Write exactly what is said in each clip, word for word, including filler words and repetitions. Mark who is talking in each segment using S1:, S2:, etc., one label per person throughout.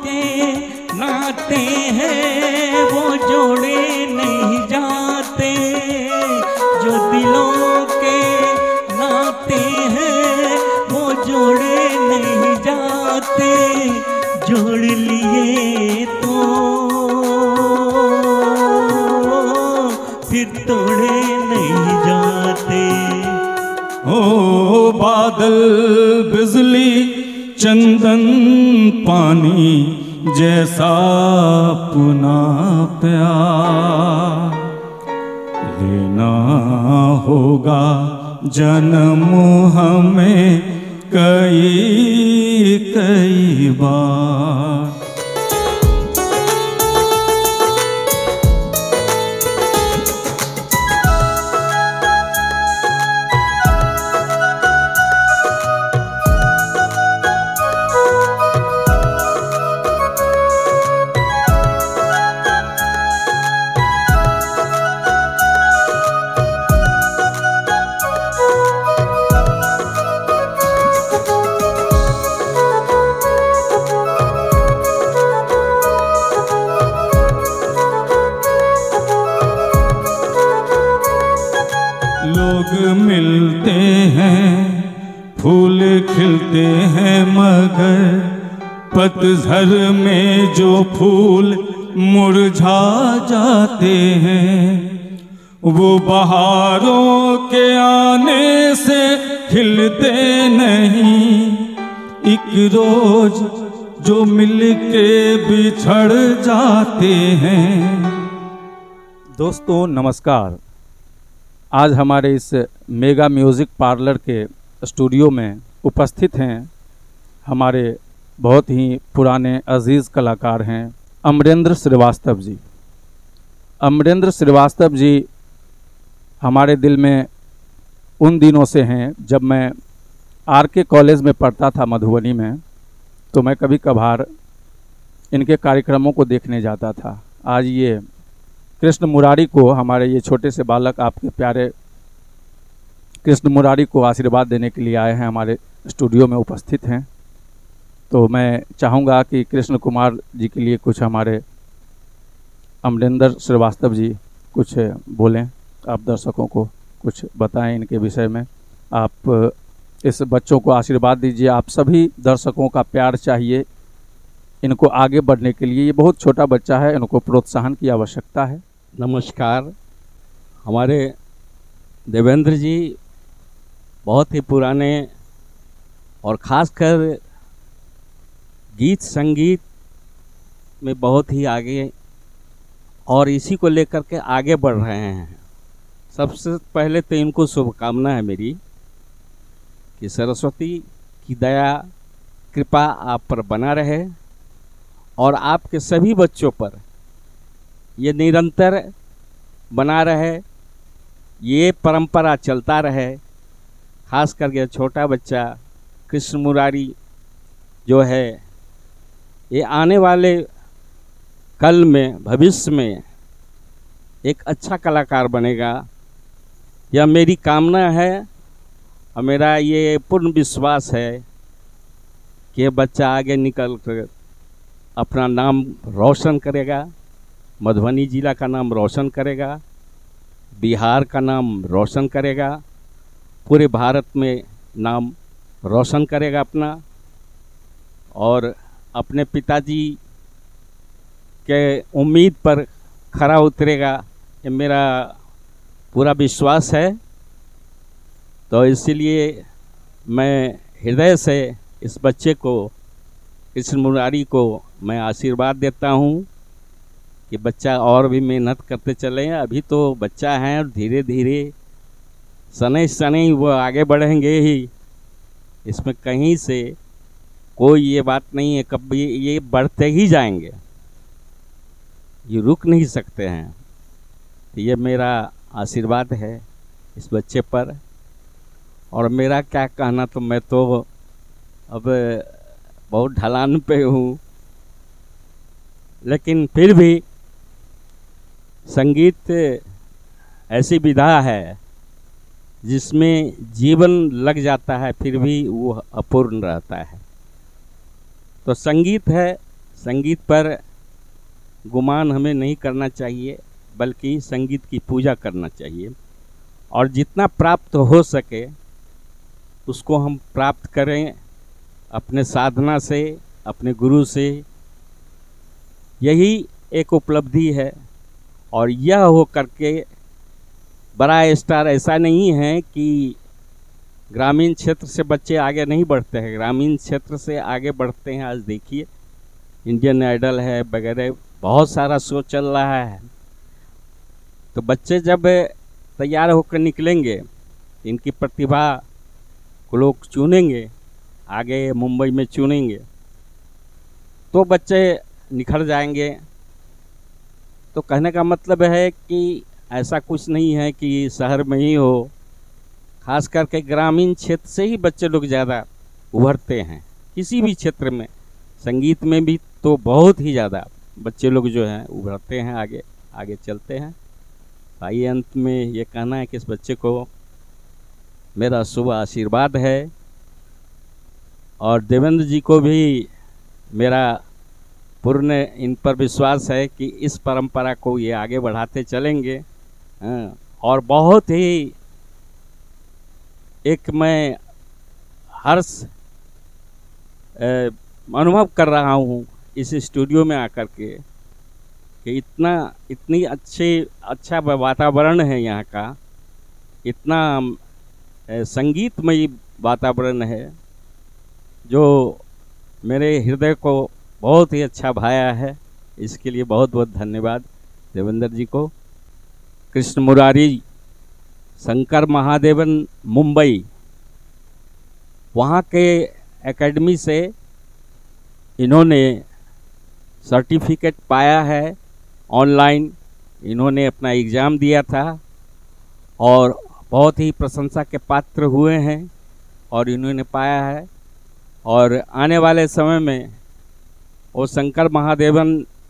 S1: के नाते हैं वो जोड़े नहीं जाते, जो दिलों के नाते हैं वो जोड़े नहीं जाते, जोड़ लिए तो फिर तोड़े नहीं जाते।
S2: ओ बादल बिजली चंदन पानी जैसा अपना प्यार, लेना होगा जन्म हमें कई कई बार। लोग मिलते हैं फूल खिलते हैं, मगर पतझड़ में जो फूल मुरझा जाते हैं, वो बहारों के आने से खिलते नहीं। एक रोज जो मिलके बिछड़ जाते हैं।
S3: दोस्तों नमस्कार। आज हमारे इस मेगा म्यूज़िक पार्लर के स्टूडियो में उपस्थित हैं हमारे बहुत ही पुराने अजीज़ कलाकार हैं अमरेंद्र श्रीवास्तव जी। अमरेंद्र श्रीवास्तव जी हमारे दिल में उन दिनों से हैं जब मैं आर के कॉलेज में पढ़ता था मधुबनी में, तो मैं कभी कभार इनके कार्यक्रमों को देखने जाता था। आज ये कृष्ण मुरारी को, हमारे ये छोटे से बालक आपके प्यारे कृष्ण मुरारी को आशीर्वाद देने के लिए आए हैं, हमारे स्टूडियो में उपस्थित हैं। तो मैं चाहूँगा कि कृष्ण कुमार जी के लिए कुछ हमारे अमरेंद्र श्रीवास्तव जी कुछ बोलें, आप दर्शकों को कुछ बताएं इनके विषय में। आप इस बच्चों को आशीर्वाद दीजिए। आप सभी दर्शकों का प्यार चाहिए इनको आगे बढ़ने के लिए। ये बहुत छोटा बच्चा है, इनको प्रोत्साहन की आवश्यकता है।
S4: नमस्कार। हमारे देवेंद्र जी बहुत ही पुराने और ख़ासकर गीत संगीत में बहुत ही आगे और इसी को लेकर के आगे बढ़ रहे हैं। सबसे पहले तो इनको शुभकामना है मेरी कि सरस्वती की दया कृपा आप पर बना रहे और आपके सभी बच्चों पर ये निरंतर बना रहे, ये परंपरा चलता रहे। खास करके छोटा बच्चा कृष्ण मुरारी जो है, ये आने वाले कल में भविष्य में एक अच्छा कलाकार बनेगा, यह मेरी कामना है और मेरा ये पूर्ण विश्वास है कि ये बच्चा आगे निकल कर अपना नाम रोशन करेगा, मधुबनी जिला का नाम रोशन करेगा, बिहार का नाम रोशन करेगा, पूरे भारत में नाम रोशन करेगा अपना, और अपने पिताजी के उम्मीद पर खरा उतरेगा, ये मेरा पूरा विश्वास है। तो इसीलिए मैं हृदय से इस बच्चे को, कृष्ण मुरारी को मैं आशीर्वाद देता हूँ कि बच्चा और भी मेहनत करते चले। अभी तो बच्चा है और धीरे धीरे शनै शनै वो आगे बढ़ेंगे ही, इसमें कहीं से कोई ये बात नहीं है, कभी ये बढ़ते ही जाएंगे, ये रुक नहीं सकते हैं। तो ये मेरा आशीर्वाद है इस बच्चे पर। और मेरा क्या कहना, तो मैं तो अब बहुत ढलान पे हूँ, लेकिन फिर भी संगीत ऐसी विधा है जिसमें जीवन लग जाता है, फिर भी वो अपूर्ण रहता है। तो संगीत है, संगीत पर गुमान हमें नहीं करना चाहिए, बल्कि संगीत की पूजा करना चाहिए और जितना प्राप्त हो सके उसको हम प्राप्त करें अपने साधना से, अपने गुरु से। यही एक उपलब्धि है। और यह हो करके बड़ा स्टार ऐसा नहीं है कि ग्रामीण क्षेत्र से बच्चे आगे नहीं बढ़ते हैं, ग्रामीण क्षेत्र से आगे बढ़ते हैं। आज देखिए इंडियन आइडल है वगैरह, बहुत सारा शो चल रहा है। तो बच्चे जब तैयार होकर निकलेंगे, इनकी प्रतिभा को लोग चुनेंगे, आगे मुंबई में चुनेंगे, तो बच्चे निखर जाएंगे। तो कहने का मतलब है कि ऐसा कुछ नहीं है कि शहर में ही हो, खास करके ग्रामीण क्षेत्र से ही बच्चे लोग ज़्यादा उभरते हैं। किसी भी क्षेत्र में, संगीत में भी तो बहुत ही ज़्यादा बच्चे लोग जो हैं उभरते हैं, आगे आगे चलते हैं। भाई अंत में ये कहना है कि इस बच्चे को मेरा शुभ आशीर्वाद है और देवेंद्र जी को भी मेरा पूर्ण इन पर विश्वास है कि इस परंपरा को ये आगे बढ़ाते चलेंगे। हाँ, और बहुत ही एक मैं हर्ष अनुभव कर रहा हूँ इस स्टूडियो में आकर के कि इतना इतनी अच्छे अच्छा वातावरण है यहाँ का, इतना संगीतमयी वातावरण है जो मेरे हृदय को बहुत ही अच्छा भाया है। इसके लिए बहुत बहुत धन्यवाद देवेंद्र जी को। कृष्ण मुरारी शंकर महादेवन मुंबई, वहाँ के एकेडमी से इन्होंने सर्टिफिकेट पाया है ऑनलाइन। इन्होंने अपना एग्ज़ाम दिया था और बहुत ही प्रशंसा के पात्र हुए हैं और इन्होंने पाया है। और आने वाले समय में वो शंकर महादेवन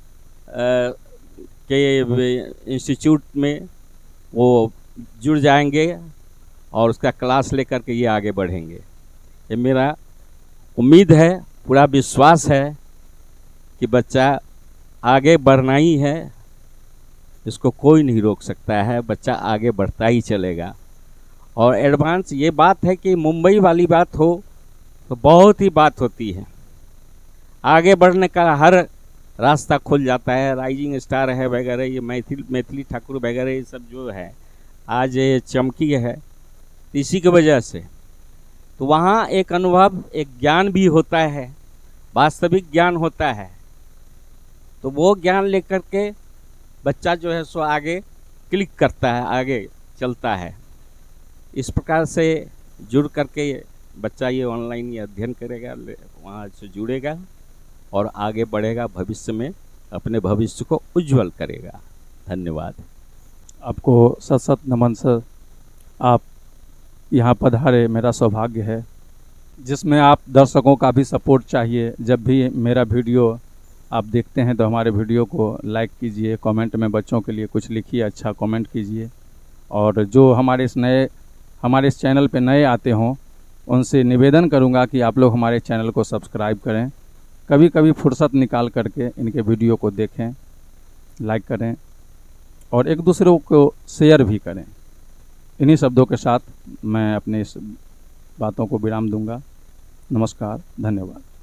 S4: के इंस्टीट्यूट में वो जुड़ जाएंगे और उसका क्लास लेकर के ये आगे बढ़ेंगे। ये मेरा उम्मीद है, पूरा विश्वास है कि बच्चा आगे बढ़ना ही है, इसको कोई नहीं रोक सकता है, बच्चा आगे बढ़ता ही चलेगा। और एडवांस ये बात है कि मुंबई वाली बात हो तो बहुत ही बात होती है, आगे बढ़ने का हर रास्ता खुल जाता है। राइजिंग स्टार है वगैरह, ये मैथिल मैथिली ठाकुर वगैरह, ये सब जो है आज ये चमकी है इसी की वजह से। तो वहाँ एक अनुभव, एक ज्ञान भी होता है, वास्तविक ज्ञान होता है। तो वो ज्ञान लेकर के बच्चा जो है सो आगे क्लिक करता है, आगे चलता है। इस प्रकार से जुड़ करके बच्चा ये ऑनलाइन ये अध्ययन करेगा, वहाँ से जुड़ेगा और आगे बढ़ेगा, भविष्य में अपने भविष्य को उज्जवल करेगा। धन्यवाद।
S3: आपको सत सत नमन सर। आप यहाँ पधारे, मेरा सौभाग्य है, जिसमें आप दर्शकों का भी सपोर्ट चाहिए। जब भी मेरा वीडियो आप देखते हैं तो हमारे वीडियो को लाइक कीजिए, कमेंट में बच्चों के लिए कुछ लिखिए, अच्छा कमेंट कीजिए। और जो हमारे इस नए हमारे इस चैनल पे नए आते हों, उनसे निवेदन करूंगा कि आप लोग हमारे चैनल को सब्सक्राइब करें, कभी कभी फुर्सत निकाल करके इनके वीडियो को देखें, लाइक करें और एक दूसरे को शेयर भी करें। इन्हीं शब्दों के साथ मैं अपने इस बातों को विराम दूंगा। नमस्कार, धन्यवाद।